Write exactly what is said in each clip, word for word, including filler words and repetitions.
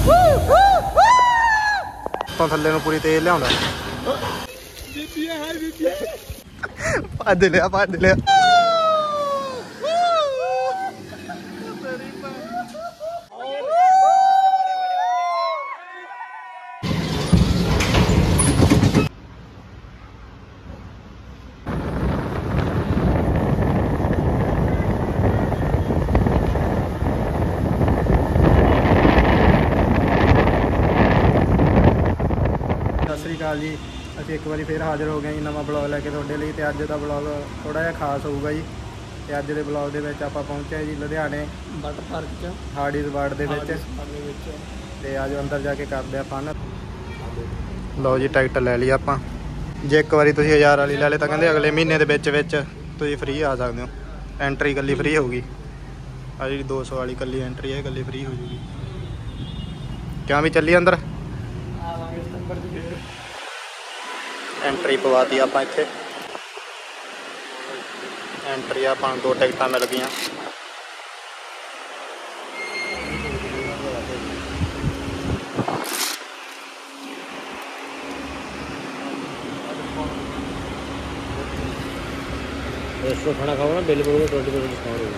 तो थल्ले में पूरी तेल लिया भज लिया भज लिया जी अभी एक बार फिर हाजिर हो गए नवा ब्लॉग लैके थोड़े लिए तो अज का ब्लॉग थोड़ा जहा खास होगा जी। तो अज के ब्लॉग के आप पहुँचे जी लुधियाने वाटर पार्क हार्डिस वार्ड के आज अंदर जाके करते हैं फन। लो जी टिकट ले ली आप जे एक बार तुम हज़ार वाली ले ले तो कहते अगले महीने के फ्री आ सकते हो। एंट्री कली फ्री होगी आ जी दो सौ वाली कली एंट्री है कली फ्री हो जाएगी। क्या भी चलिए अंदर एंट्री पवाती आप इत्थे एंट्री आप दो टिकट मिल गई। रेस्टोरेंट खाना खाओ ना बिल बोलो ट्वेंटी परसेंट डिस्काउंट होगा।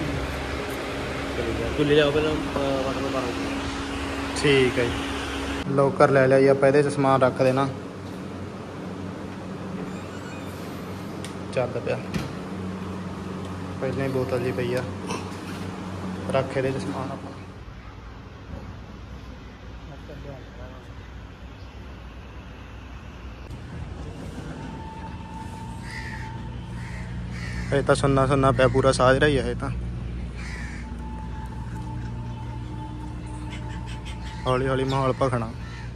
तो ले जाओ पहले वाटर में बारह ठीक है जी। लॉकर ले लिया जी आप ये समान रख देना चल पिया पहले ही बोतल जी पई आ रख ये समान आप ये तो सुनना सुनना पे पूरा साजरा ही है। तो हौली हौली माहौल भखना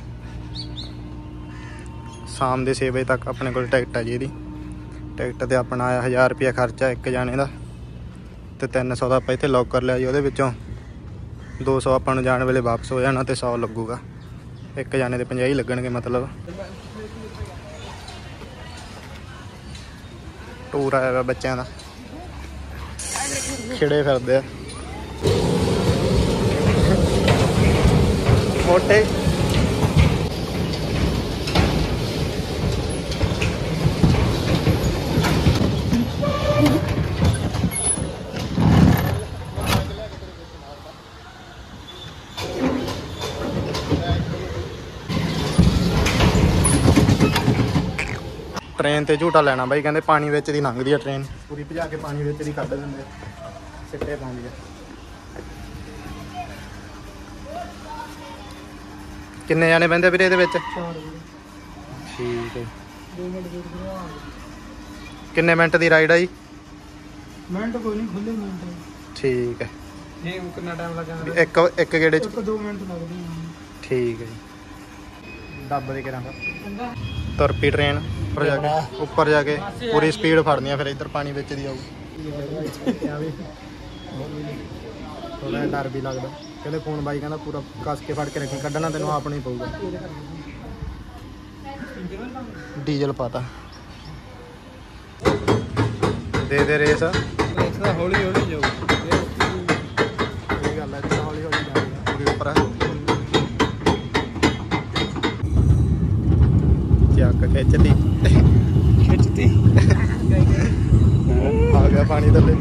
शाम के छे बजे तक अपने को टिकट है जी। यदी टिकट तो अपना आया हज़ार रुपया खर्चा एक जाने का तो तीन सौ का आप इतने लॉकर लिया जी। वो दो सौ अपन जाने वेले वापस हो जाना तो सौ लगूगा एक जाने के पंजाह ही लगणगे। मतलब टूर आया बच्चों का खिड़े फिरदे मोटे ट्रेन ते झूटा लेना बई कहते पानी विच दी लंघदी है ट्रेन पूरी भजा के पानी विच दी कढ दिंदे सिट्टे पाउंदी है। किन्ने जाने पैंदे वीरे इहदे विच? ठीक है किन्ने मिनट दी राइड है जी? मिनट कोई नहीं खुले मिनट ठीक है ये कितना टाइम लग जाना? एक एक गेड़े च दो मिनट लगदे ठीक है जी। दब दे के रंग तुर पी ट्रेन ऊपर जाके ऊपर जाके पूरी स्पीड फड़नी है फिर इधर पानी बिच दी आऊगी। थोड़ा डर भी लगता कहते फोन बाई कहना पूरा कस के फड़ के रखी कढ़ना तेन आप नहीं पऊगा। डीजल पाता दे दे रेस हौली हौली जाओ गल है हौली हौली पूरी उपर चक खिंचती खिंचती आ गया पानी थले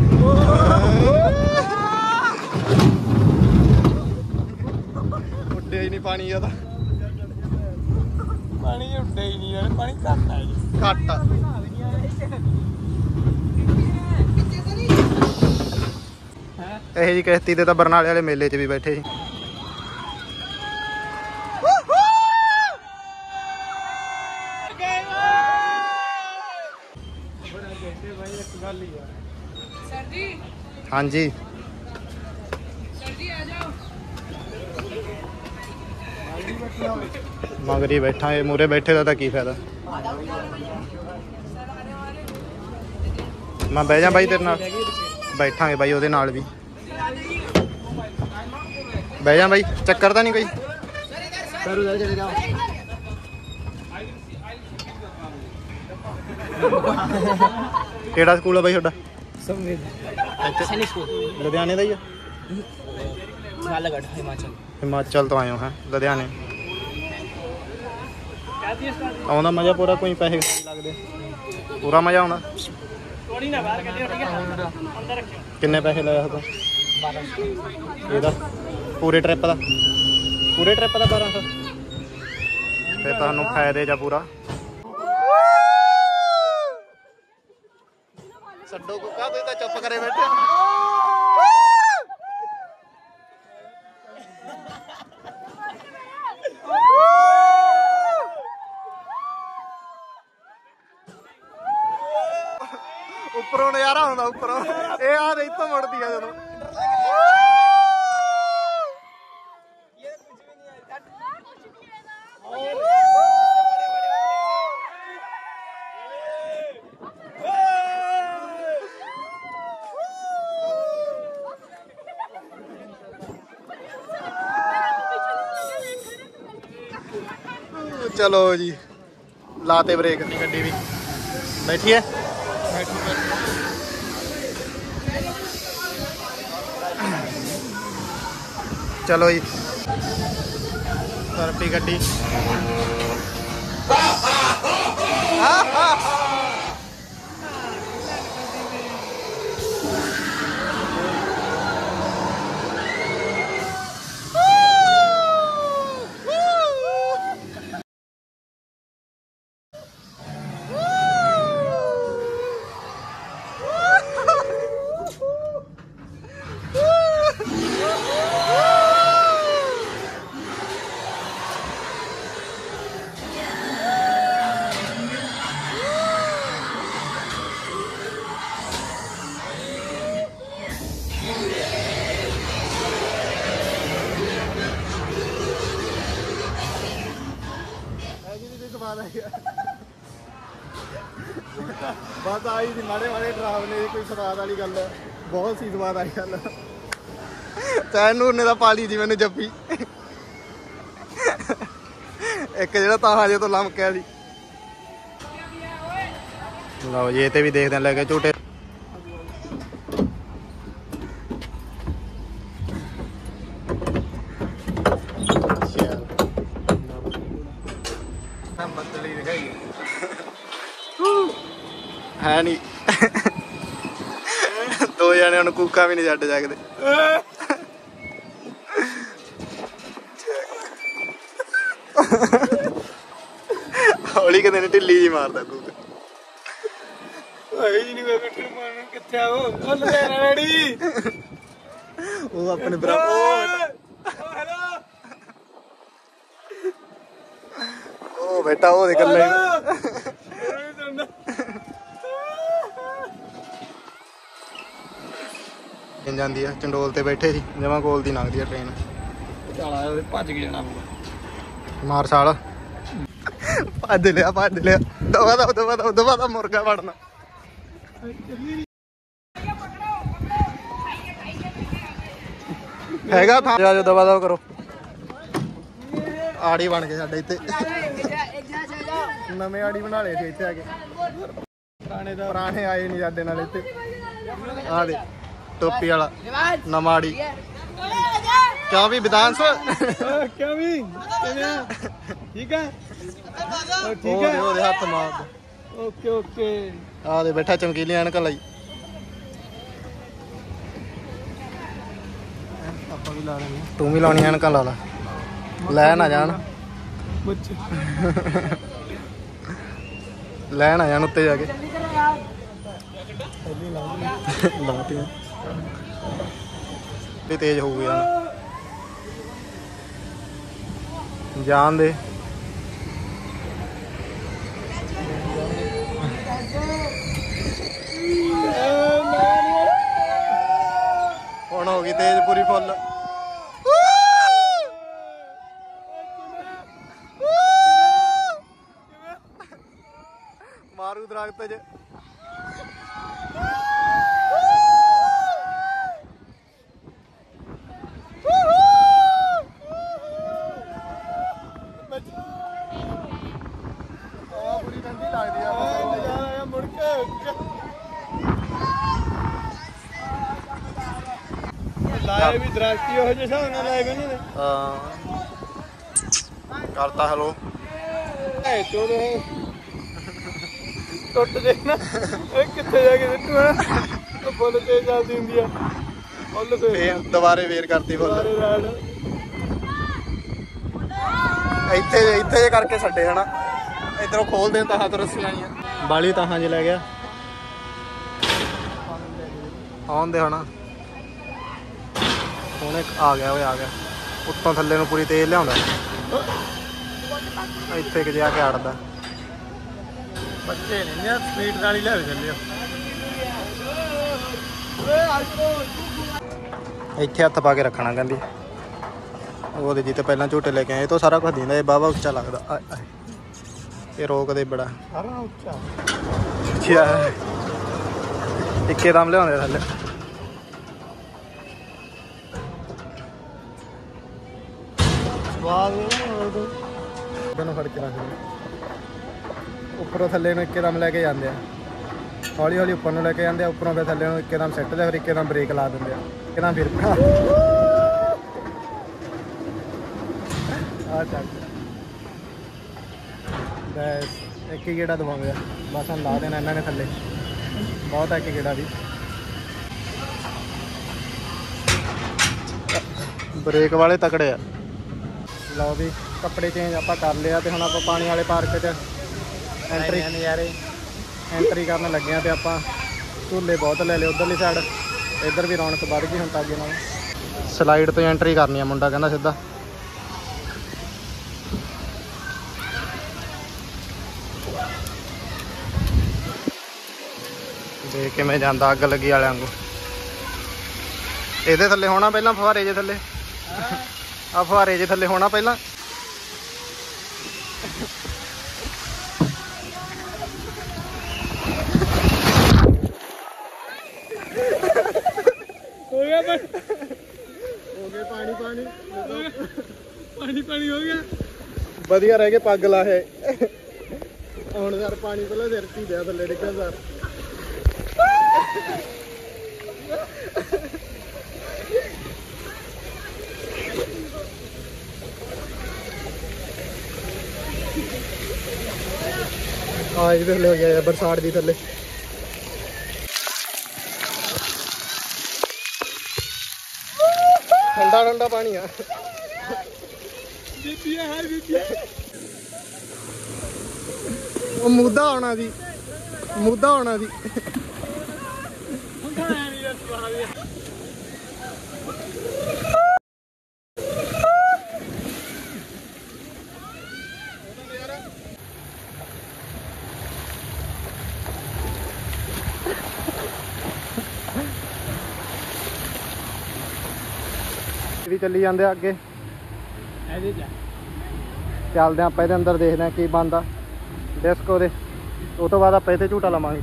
उड्डे ही नहीं पानी ज्यादा पानी उड्डे ही नहीं यार पानी घट है घट यही जी किश्ती ते बरनाले वाले मेले च भी बैठे सी। हाँ जी मगरी बैठा है मूरे बैठे का की फायदा। मैं बह जा भाई तेरे नाल बैठा है भाई ओदे नाल भी बह जा भाई चक्कर तो नहीं कोई। केड़ा स्कूल है भाई तुहाडा? लुधियाने का ही है? नालागढ़ हिमाचल ਹਿਮਾਚਲ ਤੋਂ ਆਏ ਹੋ ਹੈ ਲੁਧਿਆਣੇ। ਆਉਂਦਾ ਮਜ਼ਾ ਪੂਰਾ, ਕੋਈ ਪੈਸੇ ਨਹੀਂ ਲੱਗਦੇ, ਪੂਰਾ ਮਜ਼ਾ ਆਉਂਦਾ। ਕਿੰਨੇ ਪੈਸੇ ਲਾਇਆ ਉਹਦਾ ਇਹਦਾ ਪੂਰੇ ਟ੍ਰਿਪ ਦਾ? ਪੂਰੇ ਟ੍ਰਿਪ ਦਾ ਬਾਰਾਂ ਸੌ। ਫਿਰ ਤੁਹਾਨੂੰ ਫਾਇਦੇ ਜਾਂ ਪੂਰਾ। ਛੱਡੋ ਕੁੱਕਾ, ਤੁਸੀਂ ਤਾਂ ਚੁੱਪ ਕਰੇ ਬੈਠੇ ਹੋ। ਉੱਪਰੋਂ ਨਜ਼ਾਰਾ ਆਉਂਦਾ, ਉੱਪਰੋਂ ਇਹ ਆ ਦੇ ਇੱਥੋਂ ਮੁੜਦੀ ਆ ਜਦੋਂ। ਚਲੋ ਜੀ, ਲਾਤੇ ਬ੍ਰੇਕ। ਗੱਡੀ ਵੀ ਬੈਠੀ ਹੈ। ਚਲੋ ਜੀ, ਤੁਰ ਪਈ ਗੱਡੀ। बस आई थी माड़े माड़े डरावने, कोई स्वाद वाली गल बहुत सी स्वाद आई गल। चैन नूरने का पाली जी मैंने जप्पी एक जो ताजे तो लमकिया जी। लो ये तो भी देखते हैं लगे झूठे। है नहीं दो जने उन्हें कूका भी नहीं छड्ड सकदे। हौली कहते ने ढिल्ली जी मारदा कूका। वो अपने बराबर ओ बेटा वो निकल ਜਾਂਦੀ ਆ। ਚੰਡੋਲ ਤੇ ਬੈਠੇ ਸੀ, ਜਮਾਂ ਕੋਲ ਦੀ ਲੰਘਦੀ ਆ ਟ੍ਰੇਨ। ਭੱਜ ਕੇ ਜਾਣਾ ਮਾਰ ਸਾਲ ਭੱਜ ਲਿਆ ਭੱਜ ਲਿਆ ਦਵਾ ਦਾ ਦਵਾ ਦਾ ਦਵਾ ਦਾ ਮੁਰਗਾ ਵੜਨਾ। ਹੈਗਾ ਥਾਂ ਜਾ ਜੋ ਦਵਾ ਦਵਾ ਕਰੋ। ਆੜੀ ਬਣ ਕੇ ਸਾਡੇ ਇੱਥੇ ਨਵੇਂ ਆੜੀ ਬਣਾ ਲਏ ਸੀ ਇੱਥੇ ਆ ਕੇ। ਪੁਰਾਣੇ ਦਾ ਪੁਰਾਣੇ ਆਏ ਨਹੀਂ ਸਾਡੇ ਨਾਲ ਇੱਥੇ। ਆ ਦੇ टोपी वाला नमाड़ी क्या भी विधान से क्या भी ठीक है ठीक है ओरे हाथ मार ओके ओके आ दे बैठा चमकीली ऐनक लाई ਆਪਾਂ ਵੀ ਲਾ ਲੈਣੇ। तू भी लानी ऐनक ला ला ਲੈ ਨਾ ਜਾਣ ਲੈ ਨਾ ਜਾਣ ਉੱਤੇ ਜਾ ਕੇ ਲਾਟੀਆਂ ਤੇ ਤੇਜ਼ ਹੋ ਗਿਆ ਜਾਣ ਦੇ। ਹੁਣ ਹੋ ਗਈ ਤੇਜ਼ ਪੂਰੀ ਫੁੱਲ। ਮਾਰੂ ਦਰਖਤ ਚ ਵੀ ਦਰਖਤੀ ਉਹ ਜਿਹੇ ਹਿਸਾਬ ਨਾਲ ਲਾਏ ਇਹਨਾਂ ਨੇ। ਹਾਂ ਕਰਤਾ ਹਲੋ ਐ ਚੋਦੇ ਟੁੱਟ ਜੇ ਨਾ ਇਹ ਕਿੱਥੇ ਜਾ ਕੇ ਸਿੱਟੂ ਹੈ ਉਹ ਫੁੱਲ ਤੇ ਚੱਲਦੀ ਹੁੰਦੀ ਆ ਫੁੱਲ ਤੇ ਫੇਰ ਦੁਬਾਰੇ ਵੇਰ ਕਰਤੀ ਫੁੱਲ ਸਾਰੇ ਰਾਡ ਇੱਥੇ ਇੱਥੇ ਜੇ ਕਰਕੇ ਛੱਡੇ ਹਨਾ ਇਧਰੋਂ ਖੋਲਦੇ ਤਾਂ ਹੱਥ ਰੱਸੀਆਂ ਆਈਆਂ ਬਾਲੀ ਤਾਂ ਜੇ ਲੈ ਗਿਆ ਆਉਂਦੇ ਹਨਾ ਹੁਣ ਇੱਕ ਆ ਗਿਆ ਓਏ ਆ ਗਿਆ ਉੱਤੋਂ ਥੱਲੇ ਨੂੰ ਪੂਰੀ ਤੇਲ ਲਿਆਉਂਦਾ ਇੱਥੇ ਕਿ ਜਾ ਕੇ ਅੜਦਾ ਬੱਚੇ ਨਹੀਂ ਆ ਸਪੀਡ ਨਾਲ ਹੀ ਲੈ ਚੱਲਿਓ ਇੱਥੇ ਹੱਥ ਪਾ ਕੇ ਰੱਖਣਾ ਕਹਿੰਦੀ ਉਹਦੇ ਜੀ ਤੇ ਪਹਿਲਾਂ ਝੂਟੇ ਲੈ ਕੇ ਆਏ ਇਹ ਤੋਂ ਸਾਰਾ ਕੁਝ ਦਿੰਦਾ ਇਹ ਬਾਬਾ ਉੱਚਾ ਲੱਗਦਾ ਆਏ ਆਏ ਇਹ ਰੋਕਦੇ ਬੜਾ ਸਾਰਾ ਉੱਚਾ ਅੱਛਾ ਇੱਕੇ ਦਮ ਲਿਆਉਂਦੇ ਥੱਲੇ ਸਵਾਦ ਉਹਨੂੰ ਫੜ ਕੇ ਰੱਖ ਉੱਪਰੋਂ ਥੱਲੇ ਨੂੰ ਇੱਕੇ ਦਮ ਲੈ ਕੇ ਜਾਂਦੇ ਆ ਹੌਲੀ ਹੌਲੀ ਉੱਪਰ ਨੂੰ ਲੈ ਕੇ ਜਾਂਦੇ ਆ ਉੱਪਰੋਂ ਫਿਰ ਥੱਲੇ ਨੂੰ ਇੱਕੇ ਦਮ ਸੈੱਟ ਦੇ ਫਿਰ ਇੱਕੇ ਦਮ ਬ੍ਰੇਕ ਲਾ ਦਿੰਦੇ ਆ ਇੱਕੇ ਦਮ ਫਿਰ ਆ ਚੱਕ ਬਸ ਇੱਕ ਹੀ ਗੇੜਾ ਦਵਾਉਂਦੇ ਆ ਬਸ ਹੁਣ ਲਾ ਦੇਣਾ ਇਹਨਾਂ ਨੇ ਥੱਲੇ ਬਹੁਤ ਹੈ ਇੱਕ ਗੇੜਾ ਵੀ ਬ੍ਰੇਕ ਵਾਲੇ ਤਕੜੇ ਆ ਲਓ ਵੀ ਕੱਪੜੇ ਚੇਂਜ ਆਪਾਂ ਕਰ ਲਿਆ ਤੇ ਹੁਣ ਆਪਾਂ ਪਾਣੀ ਵਾਲੇ ਪਾਰਕ 'ਚ ਐਂਟਰੀ ਨਜ਼ਾਰੇ ਐਂਟਰੀ ਕਰਨ ਲੱਗੇ ਆ ਤੇ ਆਪਾਂ ਝੂਲੇ ਬਹੁਤ ਲੈ ਲਏ ਉਧਰਲੀ ਸਾਈਡ ਇੱਧਰ ਵੀ ਰੌਣਕ ਵੱਧ ਗਈ ਹੁਣ ਤਾਂ ਅੱਗੇ ਨਾਲ ਸਲਾਈਡ ਤੋਂ ਐਂਟਰੀ ਕਰਨੀ ਆ ਮੁੰਡਾ ਕਹਿੰਦਾ ਸਿੱਧਾ ਦੇਖ ਕਿਵੇਂ ਜਾਂਦਾ ਅੱਗ ਲੱਗੀ ਵਾਲਿਆਂ ਵਾਂਗੂ ਇਹਦੇ ਥੱਲੇ ਹੋਣਾ ਪਹਿਲਾਂ ਫੁਹਾਰੇ ਜੇ ਥੱਲੇ ਆ ਫੁਹਾਰੇ ਜੇ ਥੱਲੇ ਹੋਣਾ ਪਹਿਲਾਂ ਹੋ ਗਿਆ ਹੋ ਗਿਆ ਪਾਣੀ ਪਾਣੀ ਪਾਣੀ ਪਾਣੀ ਹੋ ਗਿਆ ਵਧੀਆ ਰਹਿ ਗਏ ਪੱਗ ਲਾਹੇ ਹੁਣ ਯਾਰ ਪਾਣੀ ਪਹਿਲਾਂ ਸਿਰ ਤੇ ਦਿਆ ਥੱਲੇ ਡਿੱਗਣ ਸਰ ਆ ਇਹਦੇ ਥੱਲੇ ਹੋ ਗਿਆ ਬਰਸਾਤ ਦੀ ਥੱਲੇ ਠੰਡਾ ਠੰਡਾ ਪਾਣੀ ਆ ਬੀਬੀਆਂ ਹਾਰ ਬੀਬੀਆਂ ਉਹ ਮੁੱਦਾ ਆਉਣਾ ਸੀ ਮੁੱਦਾ ਆਉਣਾ ਸੀ ਵੀ ਚੱਲੀ ਜਾਂਦੇ ਆ ਅੱਗੇ ਇਹਦੇ ਚ ਚੱਲਦੇ ਆਪਾਂ ਇਹਦੇ ਅੰਦਰ ਦੇਖਦੇ ਆ ਕੀ ਬਣਦਾ ਡਿਸਕੋ ਦੇ ਉਹ ਤੋਂ ਬਾਅਦ ਆਪਾਂ ਇੱਥੇ ਝੂਟਾ ਲਾਵਾਂਗੇ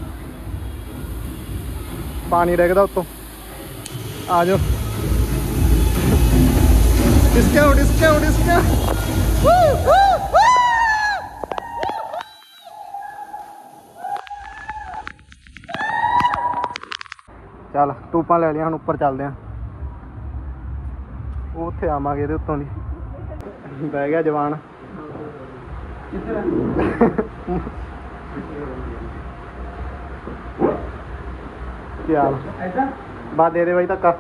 ਪਾਣੀ ਡਿੱਗਦਾ ਉੱਤੋਂ ਆ ਜਾਓ ਡਿਸਕੋ ਡਿਸਕੋ ਡਿਸਕੋ ਚੱਲ ਟੂਪਾਂ ਲੈ ਲਿਆ ਹੁਣ ਉੱਪਰ ਚੱਲਦੇ ਆ ਉੱਥੇ ਆਵਾਂਗੇ ਇਹਦੇ ਉੱਤੋਂ ਦੀ ਬਹਿ ਗਿਆ ਜਵਾਨ ਚੱਲ ਬਾਅਦ ਦੇ ਦੇ ਬਾਈ ਧੱਕਾ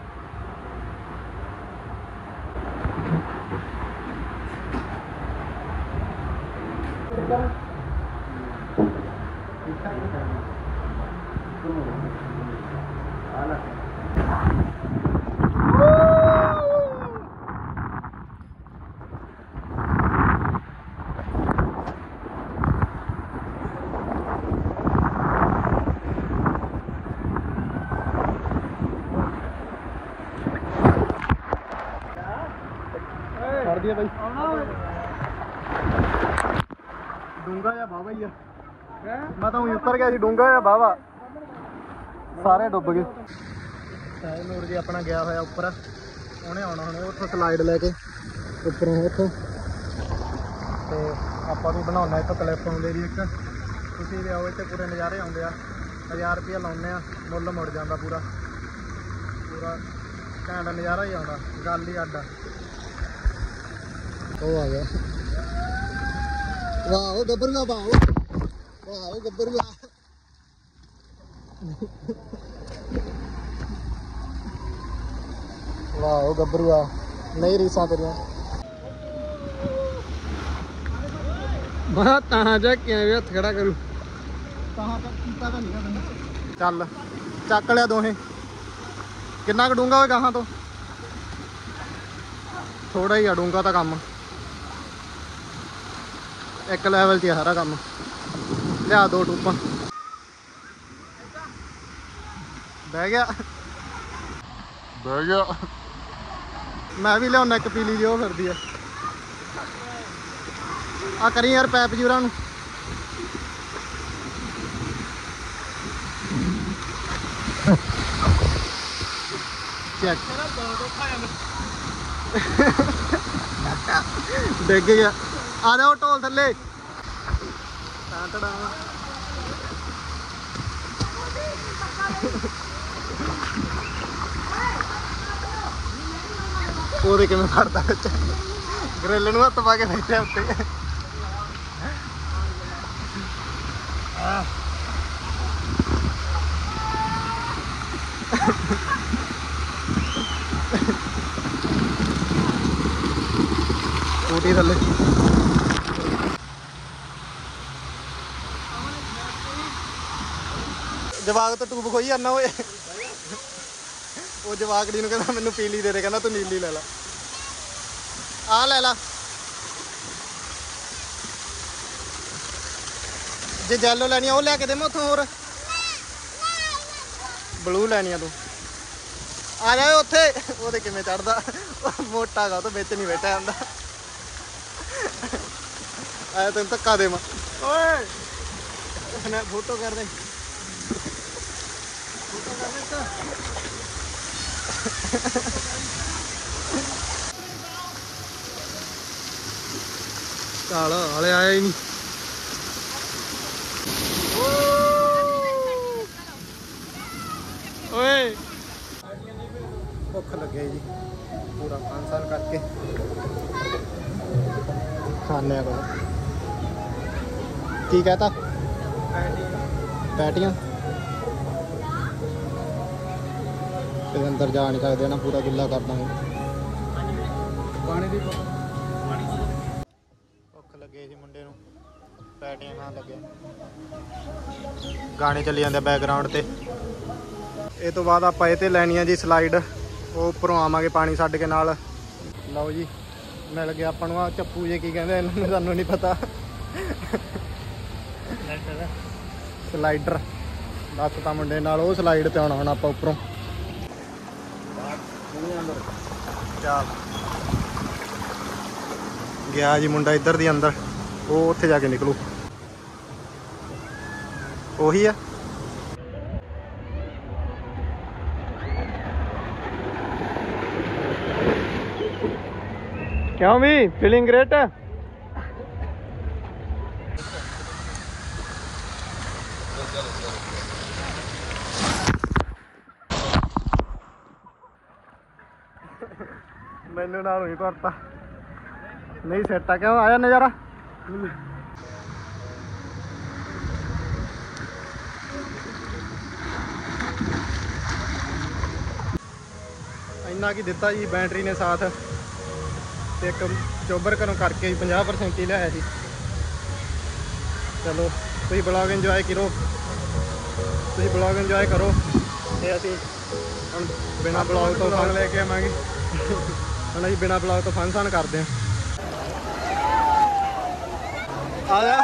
ਕਰ ਦਿਆ ਬਾਈ ਡੂੰਗਾ ਜਾਂ ਬਾਵਾ ਹੀ ਆ ਮੈਂ ਤਾਂ ਉਹੀ ਉੱਤਰ ਗਿਆ ਸੀ ਡੂੰਗਾ ਜਾਂ ਬਾਵਾ ਸਾਰੇ ਡੁੱਬ ਗਏ ਸਾਹਿਲ ਨੂਰ ਜੀ ਆਪਣਾ ਗਿਆ ਹੋਇਆ ਉੱਪਰ ਉਹਨੇ ਆਉਣਾ ਹੁਣ ਉੱਥੋਂ ਸਲਾਈਡ ਲੈ ਕੇ ਉੱਪਰੋਂ ਉੱਥੋਂ ਤੇ ਆਪਾਂ ਵੀ ਬਣਾਉਣਾ ਇੱਥੋਂ ਕਲਿੱਪ ਆਉਂਦੇ ਜੀ ਇੱਕ ਤੁਸੀਂ ਵੀ ਆਓ ਇੱਥੇ ਪੂਰੇ ਨਜ਼ਾਰੇ ਆਉਂਦੇ ਆ ਹਜ਼ਾਰ ਰੁਪਇਆ ਲਾਉਂਦੇ ਆ ਮੁੱਲ ਮੁੜ ਜਾਂਦਾ ਪੂਰਾ ਪੂਰਾ ਘੈਂਟ ਨਜ਼ਾਰਾ ਹੀ ਆਉਂਦਾ, ਗੱਲ ਹੀ ਅੱਡ। ਉਹ ਆ ਗਿਆ। ਵਾਹ ਉਹ ਗੱਭਰੂਆ, ਵਾਹ ਵਾਹ ਉਹ ਗੱਭਰੂਆ। ਵਾਹ ਉਹ ਗੱਭਰੂਆ, ਨਹੀਂ ਰੀਸਾਂ ਤੇਰੀਆਂ। ਮੈਂ ਤਾਂ ਜਾ ਕਿਵੇਂ ਹੱਥ ਖੜਾ ਕਰੂ। ਕਹਾਂ ਤੱਕ ਕੀਤਾ ਤਾਂ ਨਹੀਂ ਤੈਨੂੰ। ਚੱਲ ਚੱਕ ਲਿਆ ਦੋਹੇ। ਕਿੰਨਾ ਕੁ ਡੂੰਘਾ ਹੋਏ ਗਾਹਾਂ ਤੋਂ? ਥੋੜਾ ਹੀ ਆ ਡੂੰਘਾ ਤਾਂ ਕੰਮ। ਇੱਕ ਲੈਵਲ 'ਚ ਆ ਸਾਰਾ ਕੰਮ। ਲਿਆ ਦੋ ਟੂਪਾਂ। ਬਹਿ ਗਿਆ ਬਹਿ ਗਿਆ। ਮੈਂ ਵੀ ਲਿਆਉਣਾ ਇੱਕ ਪੀਲੀ ਜਿਹੀ, ਉਹ ਫਿਰਦੀ ਆ। ਆ ਕਰੀ ਯਾਰ ਪੈਪ ਜੂਰਾਂ ਨੂੰ। ਚੈੱਕ ਡਿੱਗ ਗਿਆ। ਆ ਜਾ ਉਹ ਢੋਲ ਥੱਲੇ। ਤਾਂ ਤੜਾ ਉਹਦੇ ਕਿਵੇਂ ਫੜਦਾ ਵਿੱਚ। ਗਰਿੱਲ ਨੂੰ ਹੱਥ ਪਾ ਕੇ ਬੈਠਿਆ ਉੱਤੇ। ਟੂਟੀ ਥੱਲੇ। ਜਵਾਕ ਤੋਂ ਟੂਬ ਖੋਈ ਜਾਂਦਾ ਓਏ। ਉਹ ਜਵਾਕੜੀ ਨੂੰ ਕਹਿੰਦਾ ਮੈਨੂੰ ਪੀਲੀ ਦੇ ਦੇ, ਕਹਿੰਦਾ ਤੂੰ ਨੀਲੀ ਲੈ ਲਾ। ਆ ਲੈ ਲਾ। ਜੇ ਜੈਲੋ ਲੈਣੀ ਆ ਉਹ ਲੈ ਕੇ ਦੇ ਮੈਂ ਉੱਥੋਂ। ਹੋਰ ਬਲੂ ਲੈਣੀ ਆ ਤੂੰ। ਆ ਜਾ ਉੱਥੇ। ਉਹਦੇ ਕਿਵੇਂ ਚੜਦਾ, ਮੋਟਾ ਗਾ, ਉਹ ਤਾਂ ਵਿੱਚ ਨਹੀਂ ਬੈਠਾ ਜਾਂਦਾ। ਆਇਆ ਤੈਨੂੰ ਧੱਕਾ ਦੇਵਾਂ। ਓਏ ਫੋਟੋ ਕਰ ਦੇ, ਫੋਟੋ ਕਰ ਦੇ। ਚੱਲ ਹਾਲੇ ਆਇਆ ਹੀ ਨਹੀਂ। ਓਏ ਭੁੱਖ ਲੱਗੇ ਜੀ, ਪੂਰਾ ਪੰਜ ਸਾਲ ਕਰਕੇ ਖਾਣੇ ਆ। ਕੋਲ ਕੀ ਕਹਤਾ? ਪੈਟੀਆਂ। ਤੇ ਅੰਦਰ ਜਾ ਨਹੀਂ ਸਕਦੇ ਨਾ, ਪੂਰਾ ਗਿੱਲਾ ਕਰ ਦਾਂਗੇ। ਪਾਣੀ ਦੀ ਭੁੱਖ ਲੱਗੇ ਜੀ ਮੁੰਡੇ ਨੂੰ, ਪੈਟੀਆਂ ਖਾਣ ਲੱਗੇ। ਗਾਣੇ ਚੱਲੀ ਜਾਂਦੇ ਬੈਕਗਰਾਉਂਡ ਤੇ। ਇਹ ਤੋਂ ਬਾਅਦ ਆਪਾਂ ਇਹ ਤੇ ਲੈਣੀ ਆ ਜੀ ਸਲਾਈਡ। ਉਹ ਉੱਪਰੋਂ ਆਵਾਂਗੇ ਪਾਣੀ ਛੱਡ ਕੇ ਨਾਲ। ਲਓ ਜੀ ਮਿਲ ਗਿਆ ਆਪਾਂ ਨੂੰ ਆ ਚੱਪੂ ਜੇ, ਕੀ ਕਹਿੰਦੇ ਇਹਨਾਂ ਨੂੰ ਸਾਨੂੰ ਨਹੀਂ ਪਤਾ। ਸਲਾਈਡਰ ਦੱਸ ਤਾਂ ਮੁੰਡੇ ਨਾਲ। ਉਹ ਸਲਾਈਡ ਤੇ ਆਉਣਾ ਹੁਣ ਆਪਾਂ ਉੱਪਰੋਂ। ਚੱਲ ਗਿਆ ਜੀ ਮੁੰਡਾ ਇੱਧਰ ਦੀ ਅੰਦਰ। ਉਹ ਉੱਥੇ ਜਾ ਕੇ ਨਿਕਲੂ। ਉਹੀ ਆ। ਕਿਉਂ ਵੀ ਫੀਲਿੰਗ ਗ੍ਰੇਟ। ਮੈਨੂੰ ਨਾਲ ਹੀ ਕਰਤਾ ਨਹੀਂ ਸੈੱਟ ਆ। ਕਿਉਂ ਆਇਆ ਨਜ਼ਾਰਾ? ਇੰਨਾ ਕੀ ਦਿੱਤਾ ਜੀ ਬੈਟਰੀ ਨੇ ਸਾਥ। ਤੇ ਇੱਕ ਚੋਬਰ ਘਰੋਂ ਕਰਕੇ ਜੀ ਪੰਜਾਹ ਪਰਸੈਂਟ ਹੀ ਲਿਆਇਆ ਜੀ। ਚਲੋ ਤੁਸੀਂ ਬਲੌਗ ਇੰਜੋਏ ਕਰੋ, ਤੁਸੀਂ ਬਲੌਗ ਇੰਜੋਏ ਕਰੋ। ਤੇ ਅਸੀਂ ਹੁਣ ਬਿਨਾਂ ਬਲੌਗ ਤੋਂ ਫਨ ਲੈ ਕੇ ਆਵਾਂਗੇ। ਹੁਣ ਅਸੀਂ ਬਿਨਾਂ ਬਲੌਗ ਤੋਂ ਫਨ ਸ਼ਨ ਕਰਦੇ ਹਾਂ। ਆ ਜਾ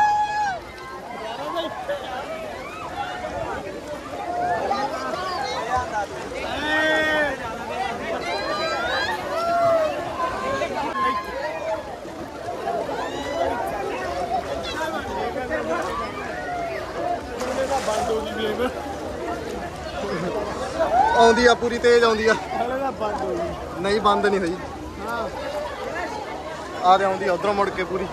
ਆਉਂਦੀ ਆ, ਪੂਰੀ ਤੇਜ਼ ਆਉਂਦੀ ਆ। ਨਹੀਂ ਬੰਦ ਨਹੀਂ ਹੋਈ। ਆ ਦੇ ਆਉਂਦੀ ਆ ਉਧਰੋਂ ਮੁੜ ਕੇ ਪੂਰੀ।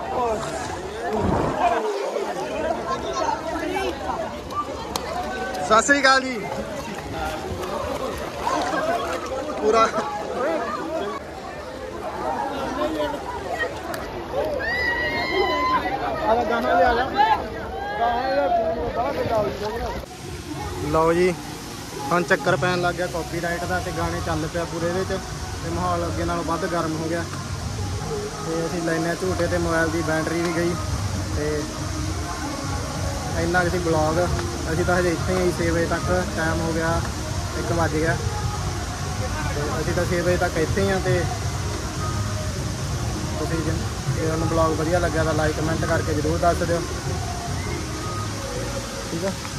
ਸਤਿ ਸ੍ਰੀ ਅਕਾਲ ਜੀ। ਪੂਰਾ ਆ ਗਾਣਾ ਲਿਆ ਜਾ ਗਾਣੇ ਦਾ ਫੋਨ ਬੜਾ ਵੱਡਾ ਹੋ ਜਾਊਗਾ। ਲਓ ਜੀ ਹੁਣ ਚੱਕਰ ਪੈਣ ਲੱਗ ਗਿਆ ਕਾਪੀਰਾਈਟ ਦਾ ਤੇ ਗਾਣੇ ਚੱਲ ਪਿਆ ਪੂਰੇ ਇਹਦੇ 'ਚ ਤੇ ਮਾਹੌਲ ਅੱਗੇ ਨਾਲੋਂ ਵੱਧ ਗਰਮ ਹੋ ਗਿਆ ਤੇ ਅਸੀਂ ਲੈਨੇ ਆ ਝੂਟੇ ਤੇ ਮੋਬਾਈਲ ਦੀ ਬੈਟਰੀ ਵੀ ਗਈ ਤੇ ਇੰਨਾ ਅਸੀਂ ਬਲੌਗ ਅਸੀਂ ਤਾਂ ਹਜੇ ਇੱਥੇ ਹੀ ਛੇ ਵਜੇ ਤੱਕ ਟਾਈਮ ਹੋ ਗਿਆ ਇੱਕ ਵੱਜ ਗਿਆ ਤੇ ਅਸੀਂ ਤਾਂ ਛੇ ਵਜੇ ਤੱਕ ਇੱਥੇ ਹੀ ਆ ਤੇ ਤੁਸੀਂ ਜੇ ਤੁਹਾਨੂੰ ਬਲੌਗ ਵਧੀਆ ਲੱਗਿਆ ਤਾਂ ਲਾਈਕ ਕਮੈਂਟ ਕਰਕੇ ਜ਼ਰੂਰ ਦੱਸ ਦਿਓ ਠੀਕ ਆ।